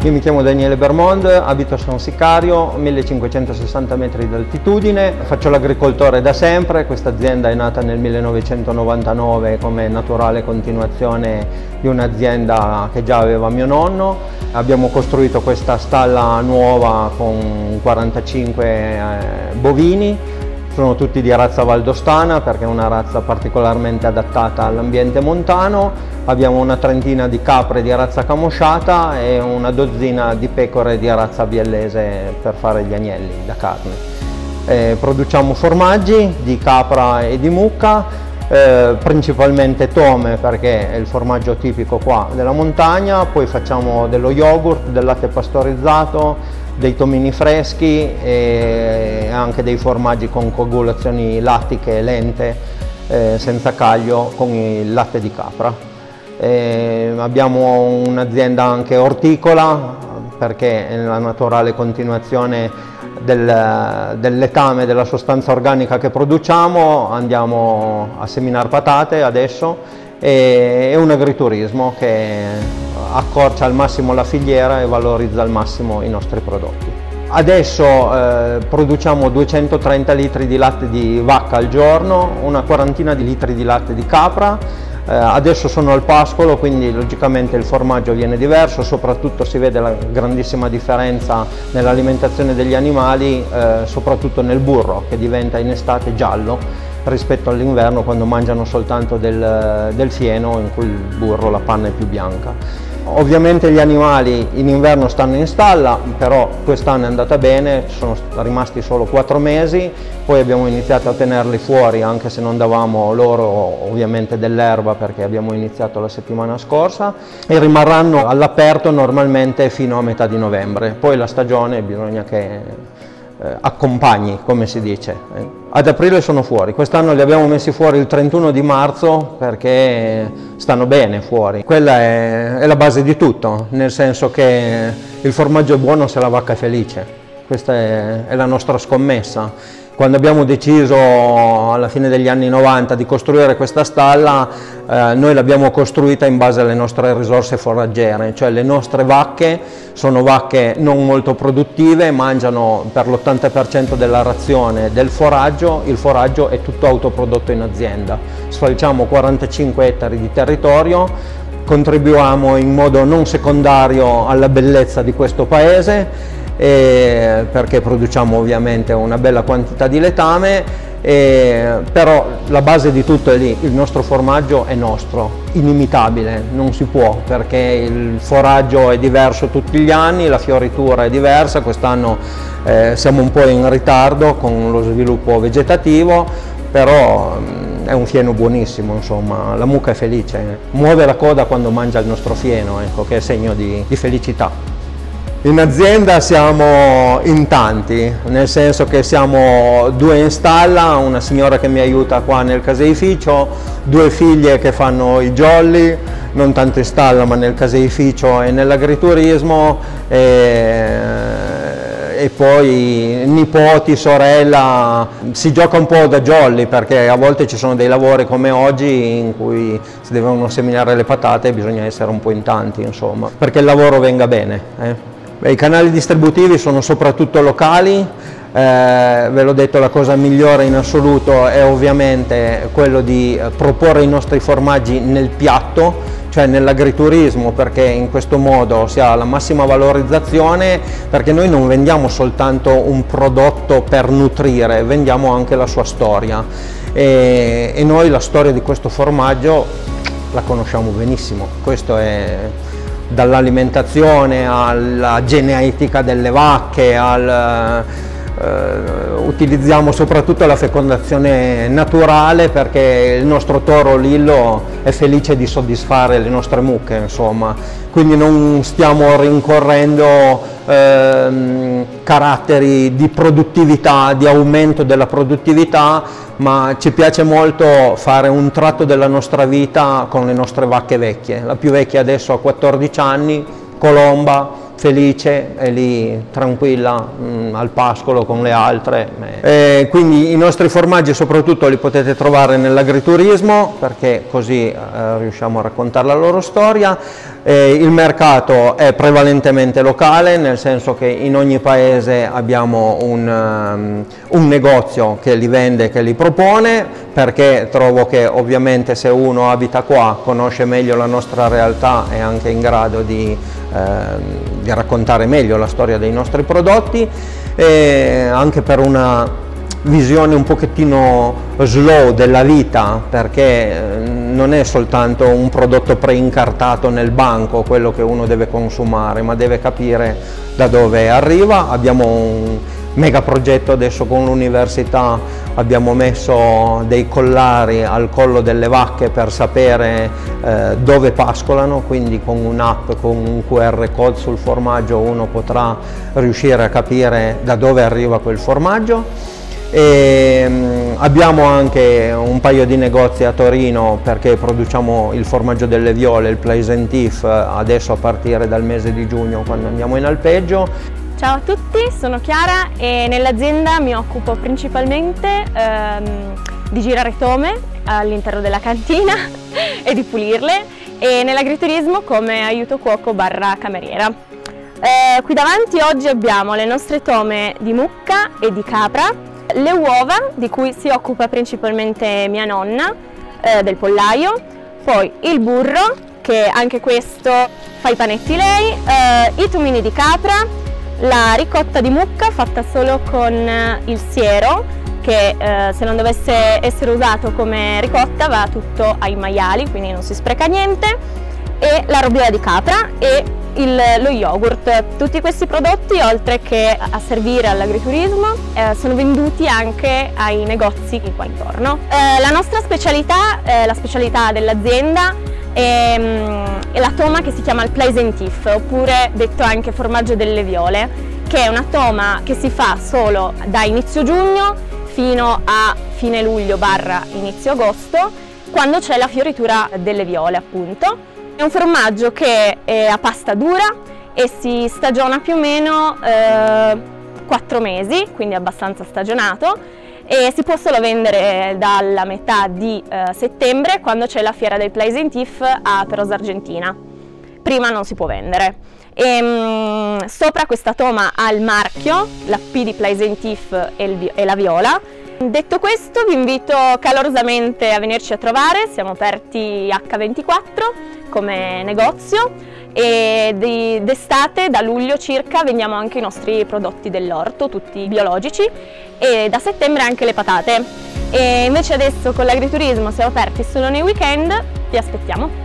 mi chiamo Daniele Bermond, abito a San Sicario, 1560 metri di altitudine, faccio l'agricoltore da sempre. Questa azienda è nata nel 1999 come naturale continuazione di un'azienda che già aveva mio nonno. Abbiamo costruito questa stalla nuova con 45 bovini. Sono tutti di razza valdostana perché è una razza particolarmente adattata all'ambiente montano. Abbiamo una trentina di capre di razza camosciata e una dozzina di pecore di razza biellese per fare gli agnelli da carne. Produciamo formaggi di capra e di mucca, principalmente tome perché è il formaggio tipico qua della montagna, poi facciamo dello yogurt, del latte pastorizzato, dei tomini freschi e anche dei formaggi con coagulazioni lattiche lente senza caglio con il latte di capra. Abbiamo un'azienda anche orticola perché è la naturale continuazione del letame della sostanza organica che produciamo. Andiamo a seminare patate adesso e un agriturismo che accorcia al massimo la filiera e valorizza al massimo i nostri prodotti. Adesso produciamo 230 litri di latte di vacca al giorno, una quarantina di litri di latte di capra. Adesso sono al pascolo, quindi logicamente il formaggio viene diverso, soprattutto si vede la grandissima differenza nell'alimentazione degli animali, soprattutto nel burro che diventa in estate giallo rispetto all'inverno quando mangiano soltanto del fieno in cui il burro, la panna è più bianca. Ovviamente gli animali in inverno stanno in stalla, però quest'anno è andata bene, sono rimasti solo 4 mesi, poi abbiamo iniziato a tenerli fuori anche se non davamo loro ovviamente dell'erba perché abbiamo iniziato la settimana scorsa e rimarranno all'aperto normalmente fino a metà di novembre, poi la stagione bisogna che accompagni, come si dice. Ad aprile sono fuori, quest'anno li abbiamo messi fuori il 31 di marzo perché stanno bene fuori. Quella è la base di tutto, nel senso che il formaggio è buono se la vacca è felice. Questa è la nostra scommessa. Quando abbiamo deciso alla fine degli anni 90 di costruire questa stalla, noi l'abbiamo costruita in base alle nostre risorse foraggiere, cioè le nostre vacche sono vacche non molto produttive, mangiano per l'80% della razione del foraggio, il foraggio è tutto autoprodotto in azienda. Sfalciamo 45 ettari di territorio, contribuiamo in modo non secondario alla bellezza di questo paese, perché produciamo ovviamente una bella quantità di letame, però la base di tutto è lì, il nostro formaggio è nostro, inimitabile, non si può perché il foraggio è diverso tutti gli anni, la fioritura è diversa, quest'anno siamo un po' in ritardo con lo sviluppo vegetativo, però è un fieno buonissimo, insomma, la mucca è felice, muove la coda quando mangia il nostro fieno, ecco, che è segno di felicità. In azienda siamo in tanti, nel senso che siamo 2 in stalla, una signora che mi aiuta qua nel caseificio, 2 figlie che fanno i jolly, non tanto in stalla ma nel caseificio e nell'agriturismo, e poi nipoti, sorella. Si gioca un po' da jolly perché a volte ci sono dei lavori come oggi in cui si devono seminare le patate e bisogna essere un po' in tanti, insomma, perché il lavoro venga bene. I canali distributivi sono soprattutto locali, ve l'ho detto, la cosa migliore in assoluto è ovviamente quello di proporre i nostri formaggi nel piatto, cioè nell'agriturismo, perché in questo modo si ha la massima valorizzazione, perché noi non vendiamo soltanto un prodotto per nutrire, vendiamo anche la sua storia e noi la storia di questo formaggio la conosciamo benissimo. Questo è dall'alimentazione alla genetica delle vacche, utilizziamo soprattutto la fecondazione naturale perché il nostro toro Lillo è felice di soddisfare le nostre mucche, insomma, quindi non stiamo rincorrendo caratteri di produttività, di aumento della produttività, ma ci piace molto fare un tratto della nostra vita con le nostre vacche vecchie. La più vecchia adesso ha 14 anni, Colomba, felice, è lì tranquilla al pascolo con le altre. Quindi i nostri formaggi soprattutto li potete trovare nell'agriturismo, perché così riusciamo a raccontare la loro storia. Il mercato è prevalentemente locale, nel senso che in ogni paese abbiamo un negozio che li vende, che li propone, perché trovo che ovviamente se uno abita qua, conosce meglio la nostra realtà, è anche in grado di raccontare meglio la storia dei nostri prodotti, anche per una visione un pochettino slow della vita, perché non è soltanto un prodotto preincartato nel banco quello che uno deve consumare, ma deve capire da dove arriva. Abbiamo un mega progetto adesso con l'università, abbiamo messo dei collari al collo delle vacche per sapere dove pascolano, quindi con un'app, con un QR code sul formaggio uno potrà riuscire a capire da dove arriva quel formaggio. Abbiamo anche un paio di negozi a Torino, perché produciamo il formaggio delle viole, il Pleasant-If, adesso a partire dal mese di giugno, quando andiamo in alpeggio. Ciao a tutti, sono Chiara e nell'azienda mi occupo principalmente di girare tome all'interno della cantina e di pulirle, e nell'agriturismo come aiuto cuoco barra cameriera. Qui davanti oggi abbiamo le nostre tome di mucca e di capra, le uova di cui si occupa principalmente mia nonna, del pollaio, poi il burro, che anche questo fa i panetti lei, i tumini di capra, la ricotta di mucca fatta solo con il siero, che se non dovesse essere usato come ricotta va tutto ai maiali, quindi non si spreca niente, e la robiola di capra e lo yogurt. Tutti questi prodotti, oltre che a servire all'agriturismo, sono venduti anche ai negozi qua intorno. La nostra specialità, la specialità dell'azienda, è la toma che si chiama il Pleasant-If, oppure detto anche formaggio delle viole, che è una toma che si fa solo da inizio giugno fino a fine luglio barra inizio agosto, quando c'è la fioritura delle viole, appunto. È un formaggio che è a pasta dura e si stagiona più o meno 4 mesi, quindi abbastanza stagionato, e si può solo vendere dalla metà di settembre, quando c'è la fiera del Pleasant-If a Perosa Argentina. Prima non si può vendere. Sopra questa toma ha il marchio, la P di Pleasant-If e la viola. Detto questo, vi invito calorosamente a venirci a trovare, siamo aperti H24 come negozio, e d'estate, da luglio circa, vendiamo anche i nostri prodotti dell'orto, tutti biologici, e da settembre anche le patate. E invece adesso con l'agriturismo siamo aperti solo nei weekend, vi aspettiamo!